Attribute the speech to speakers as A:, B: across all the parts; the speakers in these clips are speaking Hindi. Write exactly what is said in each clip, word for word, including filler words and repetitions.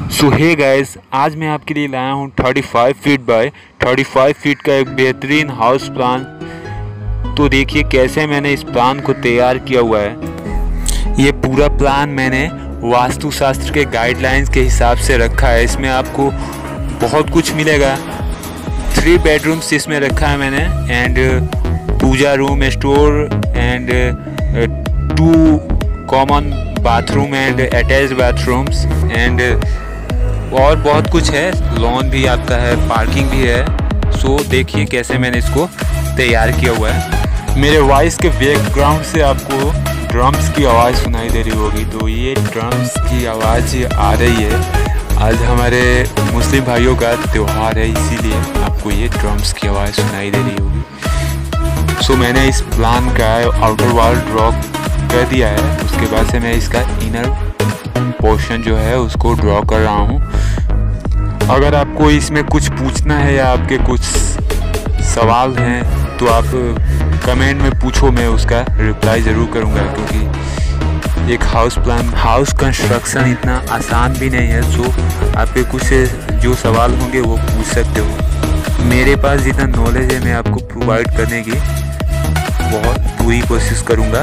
A: सो हे गाइस, आज मैं आपके लिए लाया हूँ पैंतीस फीट बाय पैंतीस फीट का एक बेहतरीन हाउस प्लान। तो देखिए कैसे मैंने इस प्लान को तैयार किया हुआ है। ये पूरा प्लान मैंने वास्तुशास्त्र के गाइडलाइंस के हिसाब से रखा है। इसमें आपको बहुत कुछ मिलेगा। थ्री बेडरूम्स इसमें रखा है मैंने, and puja room, store and two common bathroom and attached bathrooms and और बहुत कुछ है। लॉन भी आपका है, पार्किंग भी है। सो देखिए कैसे मैंने इसको तैयार किया हुआ है। मेरे वॉइस के बैकग्राउंड से आपको ड्रम्स की आवाज़ सुनाई दे रही होगी, तो ये ड्रम्स की आवाज़ आ रही है। आज हमारे मुस्लिम भाइयों का त्यौहार है, इसीलिए आपको ये ड्रम्स की आवाज़ सुनाई दे रही होगी। सो मैंने इस प्लान का आउटर वॉल ड्रॉ कर दिया है। उसके बाद से मैं इसका इनर पोर्शन जो है उसको ड्रॉ कर रहा हूँ। अगर आपको इसमें कुछ पूछना है या आपके कुछ सवाल हैं तो आप कमेंट में पूछो, मैं उसका रिप्लाई ज़रूर करूँगा। क्योंकि एक हाउस प्लान हाउस कंस्ट्रक्शन इतना आसान भी नहीं है। सो आपके कुछ जो सवाल होंगे वो पूछ सकते हो। मेरे पास जितना नॉलेज है मैं आपको प्रोवाइड करने की बहुत पूरी कोशिश करूँगा।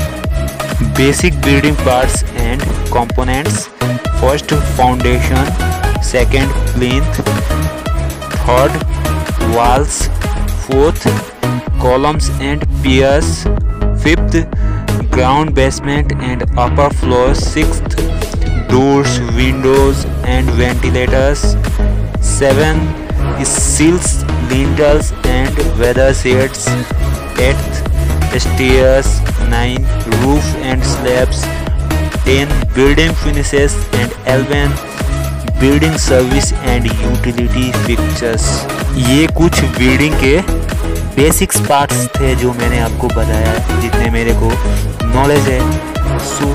A: Basic building parts and components: first foundation, second plinth, third walls, fourth columns and piers, fifth ground basement and upper floor, sixth doors, windows and ventilators, seven sills, lintels and weather shades, eighth stairs, nine roof and slabs, ten building finishes and eleven building service and utility fixtures. ये कुछ बिल्डिंग के बेसिक्स पार्ट्स थे जो मैंने आपको बताया, जितने मेरे को नॉलेज है। सो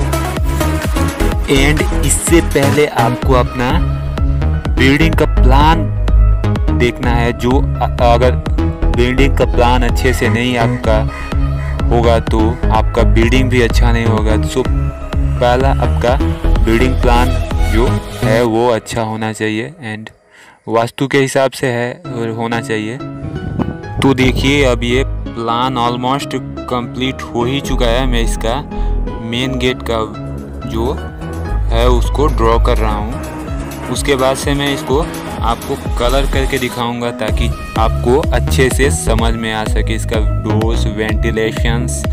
A: एंड इससे पहले आपको अपना बिल्डिंग का प्लान देखना है। जो अगर बिल्डिंग का प्लान अच्छे से नहीं आपका होगा तो आपका बिल्डिंग भी अच्छा नहीं होगा। सो पहला आपका बिल्डिंग प्लान जो है वो अच्छा होना चाहिए एंड वास्तु के हिसाब से है होना चाहिए। तो देखिए अब ये प्लान ऑलमोस्ट कंप्लीट हो ही चुका है। मैं इसका मेन गेट का जो है उसको ड्रॉ कर रहा हूँ। उसके बाद से मैं इसको आपको कलर करके दिखाऊंगा ताकि आपको अच्छे से समझ में आ सके। इसका डोर्स, वेंटिलेशंस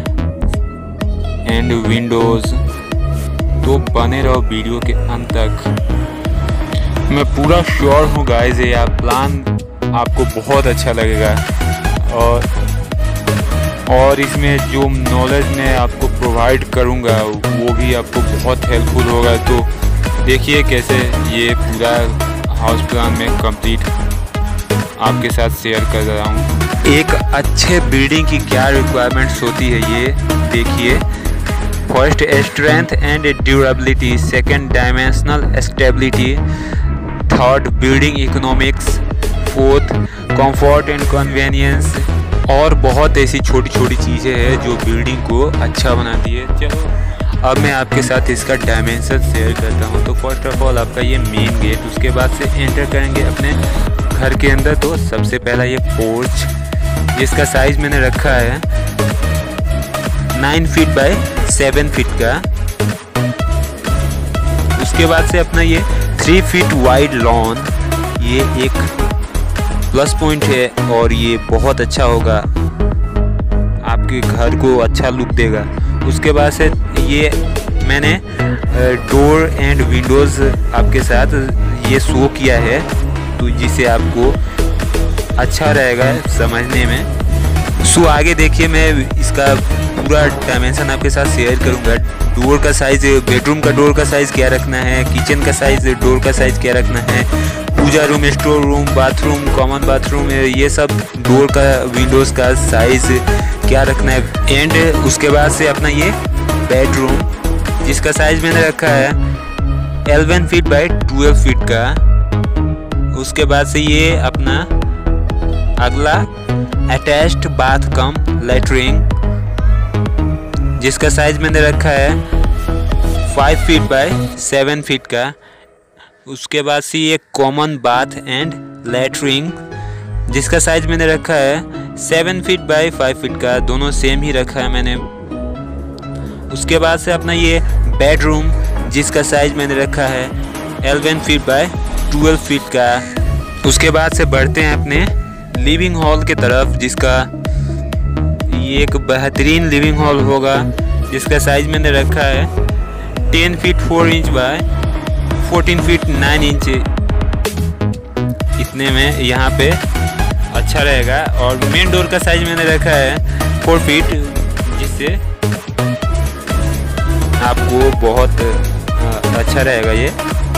A: एंड विंडोज़। तो बने रहो वीडियो के अंत तक। मैं पूरा श्योर हूँ गाइस ये आप प्लान आपको बहुत अच्छा लगेगा और और इसमें जो नॉलेज मैं आपको प्रोवाइड करूँगा वो भी आपको बहुत हेल्पफुल होगा। तो देखिए कैसे ये पूरा हाउस प्लान में कंप्लीट आपके साथ शेयर कर रहा हूँ। एक अच्छे बिल्डिंग की क्या रिक्वायरमेंट्स होती है ये देखिए। First strength and durability, second dimensional stability, third building economics, fourth comfort and convenience. और बहुत ऐसी छोटी छोटी चीज़ें हैं जो बिल्डिंग को अच्छा बनाती है। चलो अब मैं आपके साथ इसका डायमेंशन शेयर करता हूँ। तो फर्स्ट ऑफ ऑल आपका ये मेन गेट, उसके बाद से एंटर करेंगे अपने घर के अंदर। तो सबसे पहला ये पोर्च, जिसका साइज मैंने रखा है nine feet by seven feet का। उसके बाद से अपना ये थ्री फीट वाइड लॉन, ये एक प्लस पॉइंट है और ये बहुत अच्छा होगा, आपके घर को अच्छा लुक देगा। उसके बाद से ये मैंने डोर एंड विंडोज़ आपके साथ ये शो किया है, तो जिससे आपको अच्छा रहेगा समझने में। सो आगे देखिए मैं इसका पूरा डायमेंशन आपके साथ शेयर करूंगा। डोर का साइज, बेडरूम का डोर का साइज क्या रखना है, किचन का साइज, डोर का साइज क्या रखना है, puja room, store room, bathroom, common bathroom, ये सब डोर का, विंडोज़ का साइज क्या रखना है। एंड उसके बाद से अपना ये बेडरूम, जिसका साइज मैंने रखा है eleven feet by twelve feet का। उसके बाद से ये अपना अगला अटैच्ड बाथ कम लेटरिन, जिसका साइज मैंने रखा है five feet by seven feet का। उसके बाद से ये कॉमन बाथ एंड लेटरिन जिसका साइज मैंने रखा है seven feet by five feet का, दोनों सेम ही रखा है मैंने। उसके बाद से अपना ये बेडरूम जिसका साइज मैंने रखा है eleven feet by twelve feet का। उसके बाद से बढ़ते हैं अपने लिविंग हॉल के तरफ, जिसका ये एक बेहतरीन लिविंग हॉल होगा जिसका साइज मैंने रखा है ten feet four inch by fourteen feet nine inch. इतने में यहाँ पे अच्छा रहेगा। और मेन डोर का साइज मैंने रखा है फोर फीट, जिससे आपको बहुत अच्छा रहेगा ये।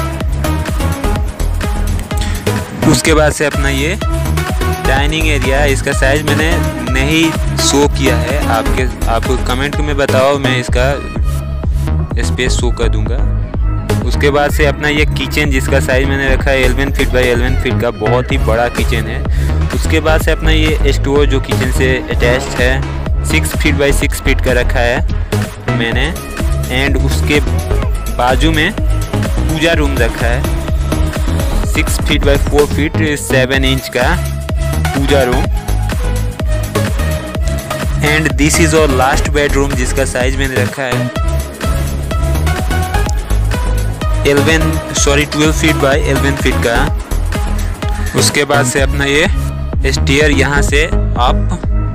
A: उसके बाद से अपना ये डाइनिंग एरिया, इसका साइज मैंने नहीं शो किया है, आपके आपको कमेंट में बताओ, मैं इसका स्पेस शो कर दूंगा। उसके बाद से अपना ये किचन जिसका साइज मैंने रखा है eleven feet by eleven feet का, बहुत ही बड़ा किचन है। उसके बाद से अपना ये स्टोर जो किचन से अटैच्ड है six feet by six feet का रखा है मैंने। एंड उसके बाजू में पूजा रूम रखा है six feet by four feet seven inch का puja room. And this is और लास्ट बेडरूम जिसका साइज मैंने रखा है eleven sorry twelve feet by eleven feet का। उसके बाद से अपना ये स्टेयर यहाँ से आप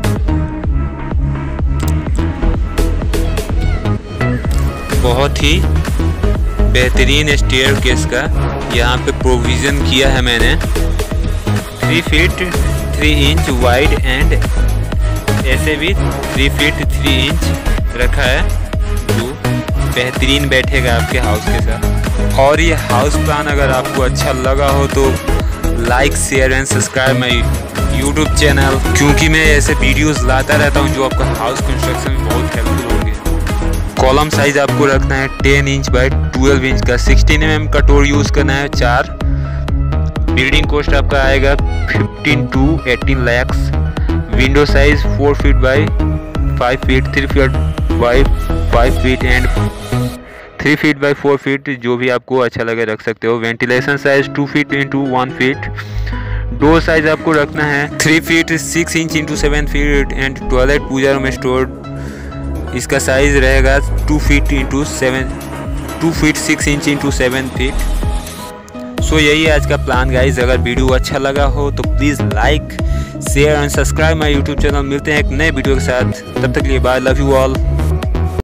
A: बहुत ही बेहतरीन स्टेयर केस का यहाँ पे प्रोविज़न किया है मैंने। Three feet three inch wide and ऐसे भी थ्री फीट थ्री इंच रखा है, जो बेहतरीन बैठेगा आपके हाउस के साथ। और ये हाउस प्लान अगर आपको अच्छा लगा हो तो like share and subscribe my YouTube channel, क्योंकि मैं ऐसे वीडियोस लाता रहता हूँ जो आपका हाउस कंस्ट्रक्शन में बहुत हेल्पफुल होंगे। कॉलम साइज आपको रखना है ten inch by twelve inch का, सिक्सटीन एम एम का डोर यूज़ करना है चार। बिल्डिंग कॉस्ट आपका आएगा fifteen to eighteen lakhs. Window size four feet by five feet three feet by five feet and three feet by four feet, जो भी आपको अच्छा लगे रख सकते हो। Ventilation size two feet into one feet. Door size आपको रखना है three feet six inch into seven feet. And toilet puja room store इसका साइज रहेगा two feet into seven two feet six inch into seven feet. So यही है आज का प्लान गाइज। अगर वीडियो अच्छा लगा हो तो please like share and subscribe my YouTube channel. मिलते हैं एक नए वीडियो के साथ, तब तक के लिए बाय, लव यू ऑल।